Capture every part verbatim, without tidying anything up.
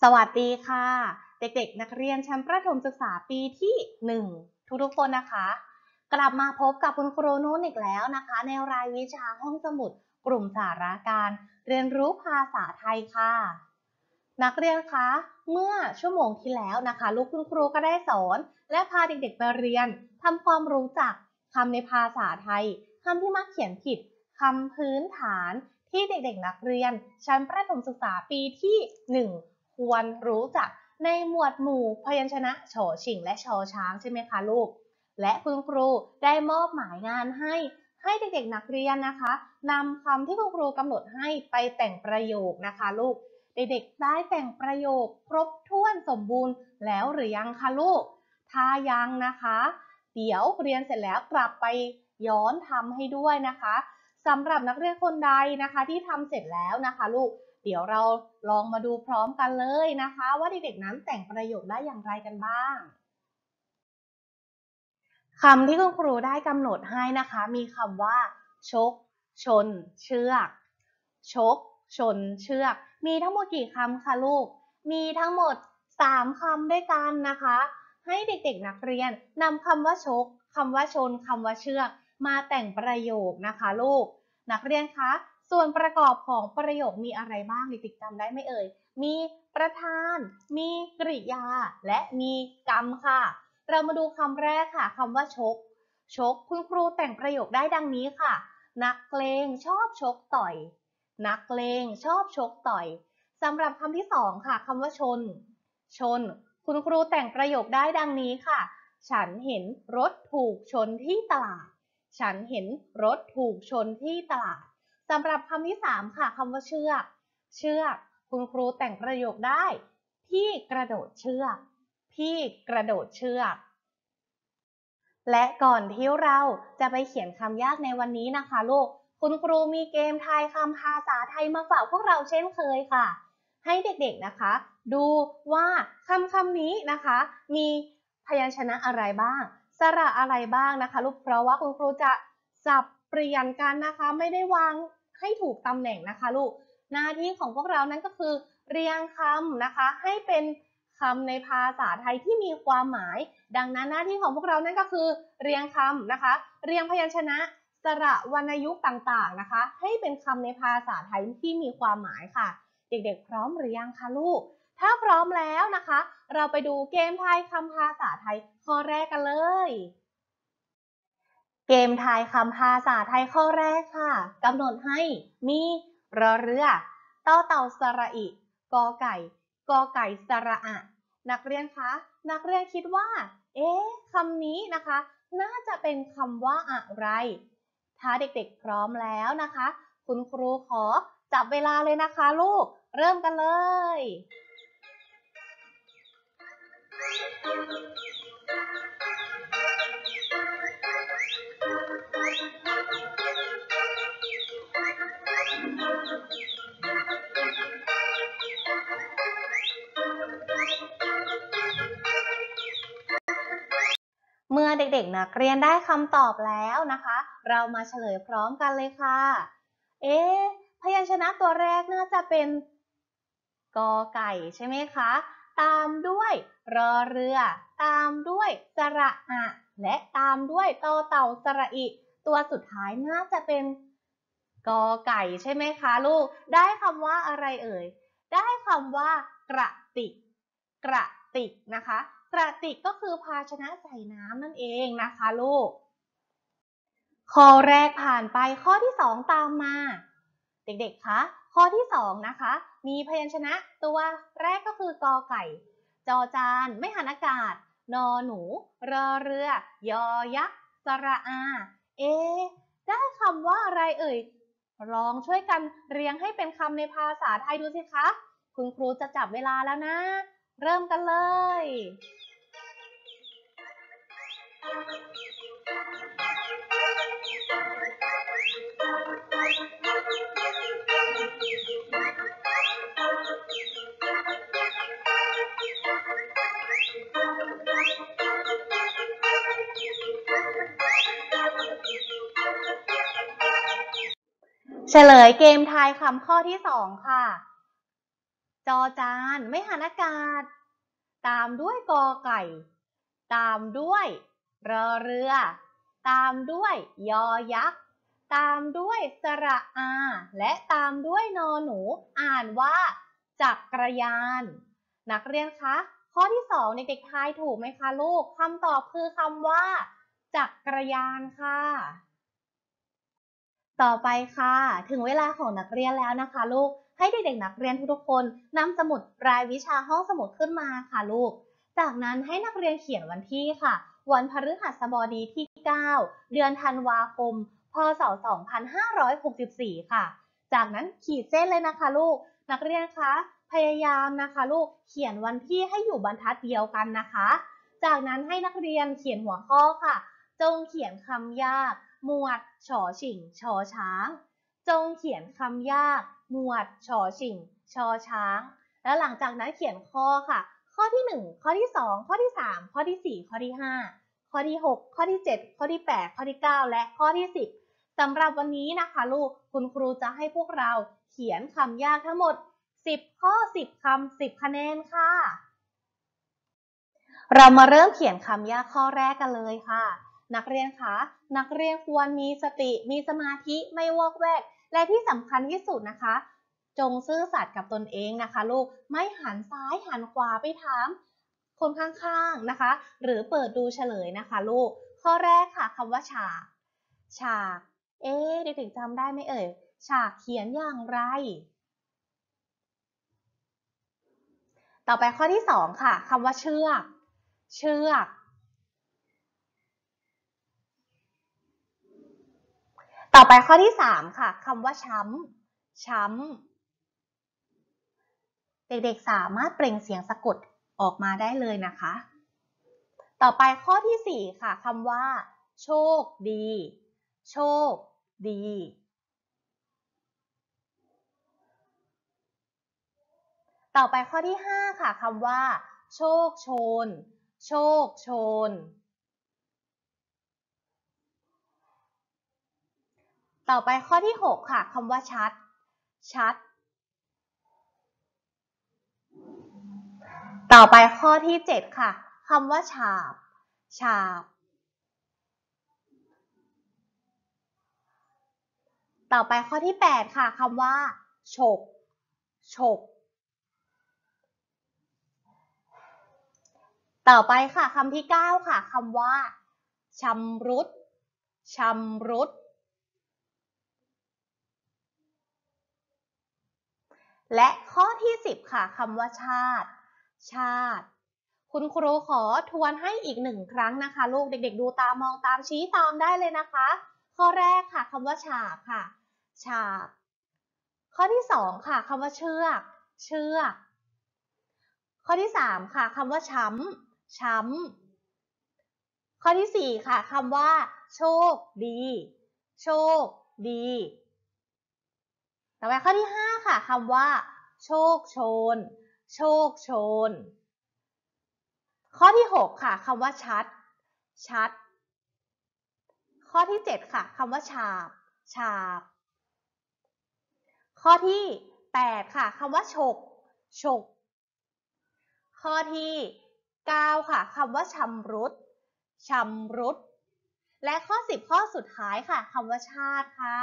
สวัสดีค่ะเด็กๆนักเรียนชั้นประถมศึกษาปีที่หนึ่งทุกๆคนนะคะกลับมาพบกับคุณครูนุ่นอีกแล้วนะคะในรายวิชาห้องสมุดกลุ่มสาระการเรียนรู้ภาษาไทยค่ะนักเรียนคะเมื่อชั่วโมงที่แล้วนะคะลูกคุณครูก็ได้สอนและพาเด็กๆไปเรียนทำความรู้จักคำในภาษาไทยคำที่มักเขียนผิดคำพื้นฐานที่เด็กๆนักเรียนชั้นประถมศึกษาปีที่หนึ่งควรรู้จักในหมวดหมู่พยัญชนะฉอฉิงและชอช้างใช่ไหมคะลูกและคุณครูได้มอบหมายงานให้ให้เด็กๆนักเรียนนะคะนำคำที่คุณครูกำหนดให้ไปแต่งประโยคนะคะลูกเด็กๆได้แต่งประโยคครบถ้วนสมบูรณ์แล้วหรือยังคะลูกถ้ายังนะคะเดี๋ยวเรียนเสร็จแล้วกลับไปย้อนทำให้ด้วยนะคะสำหรับนักเรียนคนใดนะคะที่ทำเสร็จแล้วนะคะลูกเดี๋ยวเราลองมาดูพร้อมกันเลยนะคะว่าเด็กๆนั้นแต่งประโยคได้อย่างไรกันบ้างคำที่คุณครูได้กำหนดให้นะคะมีคำว่าชกชนเชือกชกชนเชือกมีทั้งหมดกี่คำคะลูกมีทั้งหมดสามคำด้วยกันนะคะให้เด็กๆนักเรียนนำคำว่าชกคำว่าชนคำว่าเชือกมาแต่งประโยคนะคะลูกนักเรียนคะส่วนประกอบของประโยคมีอะไรบ้างเด็กๆจำได้ไหมเอ่ยมีประธานมีกริยาและมีกรรมค่ะเรามาดูคำแรกค่ะคำว่าชกชกคุณครูแต่งประโยคได้ดังนี้ค่ะนักเลงชอบชกต่อยนักเลงชอบชกต่อยสำหรับคำที่สองค่ะคำว่าชนชนคุณครูแต่งประโยคได้ดังนี้ค่ะฉันเห็นรถถูกชนที่ตลาดฉันเห็นรถถูกชนที่ตลาดสำหรับคำที่สามค่ะคำว่าเชือกเชือกคุณครูแต่งประโยคได้พี่กระโดดเชือกพี่กระโดดเชือกและก่อนที่เราจะไปเขียนคำยากในวันนี้นะคะลูกคุณครูมีเกมทายคำภาษาไทยมาฝากพวกเราเช่นเคยค่ะให้เด็กๆนะคะดูว่าคำคำนี้นะคะมีพยัญชนะอะไรบ้างสระอะไรบ้างนะคะลูกเพราะว่าคุณครูจะสับเปลี่ยนกันนะคะไม่ได้วางให้ถูกตำแหน่งนะคะลูกหน้าที่ของพวกเรานั้นก็คือเรียงคำนะคะให้เป็นคำในภาษาไทยที่มีความหมายดังนั้นหน้าที่ของพวกเรานั่นก็คือเรียงคำนะคะเรียงพยัญชนะสระวรรณยุกต์ต่างๆนะคะให้เป็นคำในภาษาไทยที่มีความหมายค่ะเด็กๆพร้อมหรือยังคะลูกถ้าพร้อมแล้วนะคะเราไปดูเกมทายคำภาษาไทยข้อแรกกันเลยเกมทายคำภาษาไทยข้อแรกค่ะกำหนดให้มีรอเรือต่อเต่าสระอิกอไก่กอไก่สระอะนักเรียนคะนักเรียนคิดว่าเอ๊ะคำนี้นะคะน่าจะเป็นคำว่าอะไรถ้าเด็กๆพร้อมแล้วนะคะคุณครูขอจับเวลาเลยนะคะลูกเริ่มกันเลยเมื่อเด็กๆนักเรียนได้คำตอบแล้วนะคะเรามาเฉลยพร้อมกันเลยค่ะเอ๊ะพยัญชนะตัวแรกน่าจะเป็นกอไก่ใช่ไหมคะตามด้วยรอเรือตามด้วยสระอะและตามด้วยตอเต่าสระอิตัวสุดท้ายน่าจะเป็นกอไก่ใช่ไหมคะลูกได้คำว่าอะไรเอ่ยได้คำว่ากระติกกระติกนะคะกระติกก็คือภาชนะใส่น้ำนั่นเองนะคะลูกข้อแรกผ่านไปข้อที่สองตามมาเด็กๆคะข้อที่สองนะคะมีพยัญชนะตัวแรกก็คือกอไก่จอจานไม่หันอากาศนอหนูรอเรือยอยักษ์สระอาเอได้คำว่าอะไรเอ่ยลองช่วยกันเรียงให้เป็นคำในภาษาไทยดูสิคะคุณครูจะจับเวลาแล้วนะเริ่มกันเลยเฉลยเกมทายคำข้อที่สองค่ะจอจานไม่หันอากาศตามด้วยกอไก่ตามด้วยรอเรือตามด้วยยอยักษ์ตามด้วยสระอาและตามด้วยนอหนูอ่านว่าจักรยานนักเรียนคะข้อที่สองเด็กๆทายถูกไหมคะลูกคำตอบคือคำว่าจักรยานค่ะต่อไปค่ะถึงเวลาของนักเรียนแล้วนะคะลูกให้เด็กๆนักเรียนทุกๆคนนำสมุดรายวิชาห้องสมุดขึ้นมาค่ะลูกจากนั้นให้นักเรียนเขียนวันที่ค่ะวันพฤหัสบดีที่เก้าเดือนธันวาคมพ.ศ. สองพันห้าร้อยหกสิบสี่ค่ะจากนั้นขีดเส้นเลยนะคะลูกนักเรียนคะพยายามนะคะลูกเขียนวันที่ให้อยู่บรรทัดเดียวกันนะคะจากนั้นให้นักเรียนเขียนหัวข้อค่ะจงเขียนคำยากหมวดฉอฉิงชอช้างจงเขียนคำยากหมวดฉอฉิงชอช้างแล้วหลังจากนั้นเขียนข้อค่ะข้อที่หนึ่งข้อที่สองข้อที่สามข้อที่สี่ข้อที่ห้าข้อที่หกข้อที่เจ็ดข้อที่แปดข้อที่เก้าและข้อที่สิบสำหรับวันนี้นะคะลูกคุณครูจะให้พวกเราเขียนคำยากทั้งหมดสิบข้อสิบคำสิบคะแนนค่ะเรามาเริ่มเขียนคำยากข้อแรกกันเลยค่ะนักเรียนคะนักเรียนควรมีสติมีสมาธิไม่วอกแวกและที่สำคัญที่สุดนะคะจงซื่อสัตย์กับตนเองนะคะลูกไม่หันซ้ายหันขวาไปถามคนข้างๆนะคะหรือเปิดดูเฉลยนะคะลูกข้อแรกค่ะคำว่าฉากฉากเอ๊ะเด็กๆจำได้ไหมเอ่ยฉากเขียนอย่างไรต่อไปข้อที่สองค่ะคำว่าเชือกเชือกต่อไปข้อที่สามค่ะคำว่าช้ำช้ำเด็กๆสามารถเปล่งเสียงสะกดออกมาได้เลยนะคะต่อไปข้อที่สี่ค่ะคำว่าโชคดีโชคดีต่อไปข้อที่ห้าค่ะคำว่าโชคโชนโชคโชนต่อไปข้อที่หกค่ะคำว่าชัดชัดต่อไปข้อที่เจ็ดค่ะคำว่าฉาบฉาบต่อไปข้อที่แปดค่ะคำว่าฉกฉกต่อไปค่ะคำที่เก้าค่ะคำว่าชำรุดชำรุดและข้อที่สิบค่ะคำว่าชาติชาติคุณครูขอทวนให้อีกหนึ่งครั้งนะคะลูกเด็กๆดูตามองตามชี้ตามได้เลยนะคะข้อแรกค่ะคำว่าฉากค่ะฉากข้อที่สองค่ะคำว่าเชือกเชือกข้อที่สามค่ะคำว่าช้ำช้ำข้อที่สี่ค่ะคำว่าโชคดีโชคดีต่อไปข้อที่ห้าค่ะคำว่าโชคโชนโชคโชนข้อที่หกค่ะคำว่าชัดชัดข้อที่เจ็ดค่ะคำว่าฉาบฉาบข้อที่แปดค่ะคำว่าฉกฉกข้อที่เก้าค่ะคำว่าชำรุดชำรุดและข้อสิบข้อสุดท้ายค่ะคำว่าชาติค่ะ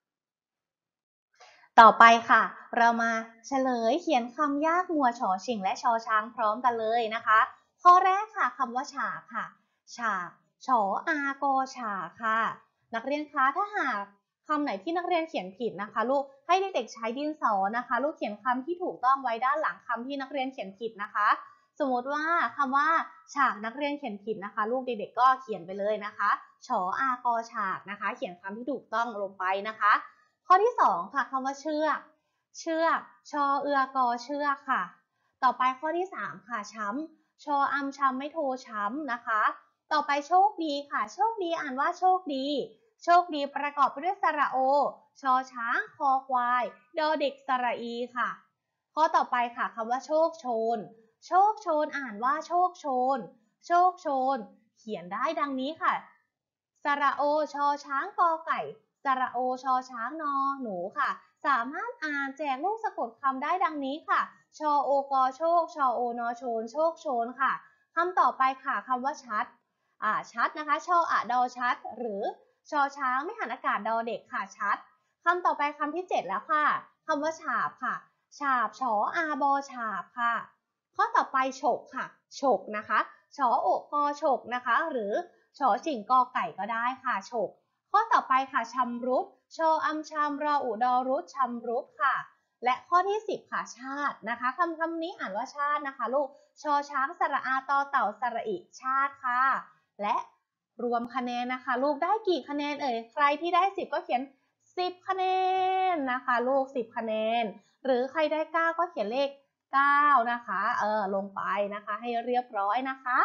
ต่อไปค่ะเรามาเฉลยเขียนคำยากมัวชอชิงและชอช้างพร้อมกันเลยนะคะข้อแรกค่ะคำว่าฉากค่ะฉากชออากอฉากค่ะนักเรียนคะถ้าหากคำไหนที่นักเรียนเขียนผิดนะคะลูกให้เด็กๆใช้ดินสอนะคะลูกเขียนคำที่ถูกต้องไว้ด้านหลังคำที่นักเรียนเขียนผิดนะคะสมมติว่าคำว่าฉากนักเรียนเขียนผิดนะคะลูกเด็กๆก็เขียนไปเลยนะคะชออากอฉากนะคะเขียนคำที่ถูกต้องลงไปนะคะข้อที่สองค่ะคำว่าเชือกเชือกชอเอือกอเชือกค่ะต่อไปข้อที่สามค่ะช้ำชออำช้ำไม่โทช้ำนะคะต่อไปโชคดีค่ะโชคดีอ่านว่าโชคดีโชคดีประกอบไปด้วยสระโอชอช้างคอควายดอเด็กสระอีค่ะข้อต่อไปค่ะคำว่าโชคโชนโชคโชนอ่านว่าโชคโชนโชคโชนเขียนได้ดังนี้ค่ะสระโอชอช้างกอไก่สระโอชอช้างนอหนูค่ะสามารถอ่านแจกลูกสะกดคำได้ดังนี้ค่ะชอโอกอโชคชอโอนอโชนโชคโชนค่ะคำต่อไปค่ะคำว่าชัดอ่าชัดนะคะชออะดอชัดหรือชอช้างไม่หันอากาศดอเด็กค่ะชัดคำต่อไปคำที่เจ็ดแล้วค่ะคำว่าฉาบค่ะฉาบชออาบอฉาบค่ะข้อต่อไปฉกค่ะฉกนะคะชอโอกอฉกนะคะหรือชอชิงกอไก่ก็ได้ค่ะฉกข้อต่อไปค่ะชำรุดชออัมชามรออุดอรุดชำรุดค่ะและข้อที่สิบค่ะชาตินะคะคำคำนี้อ่านว่าชาตินะคะลูกชอช้างสระอาตอเต่าสระอิชาติค่ะและรวมคะแนนนะคะลูกได้กี่คะแนนเอ่ยใครที่ได้สิบก็เขียนสิบคะแนนนะคะลูกสิบคะแนนหรือใครได้เก้าก็เขียนเลขเก้านะคะเออลงไปนะคะให้เรียบร้อยนะคะ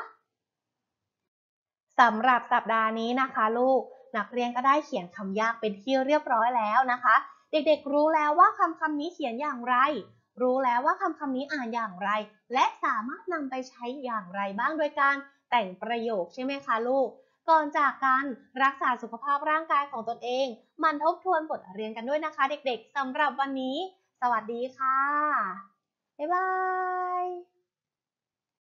สำหรับสัปดาห์นี้นะคะลูกนักเรียนก็ได้เขียนคำยากเป็นที่เรียบร้อยแล้วนะคะเด็กๆรู้แล้วว่าคำคำนี้เขียนอย่างไรรู้แล้วว่าคำคำนี้อ่านอย่างไรและสามารถนำไปใช้อย่างไรบ้างโดยการแต่งประโยคใช่ไหมคะลูกก่อนจากกันรักษาสุขภาพร่างกายของตนเองมันทบทวนบทเรียนกันด้วยนะคะเด็กๆสำหรับวันนี้สวัสดีค่ะบ๊ายบาย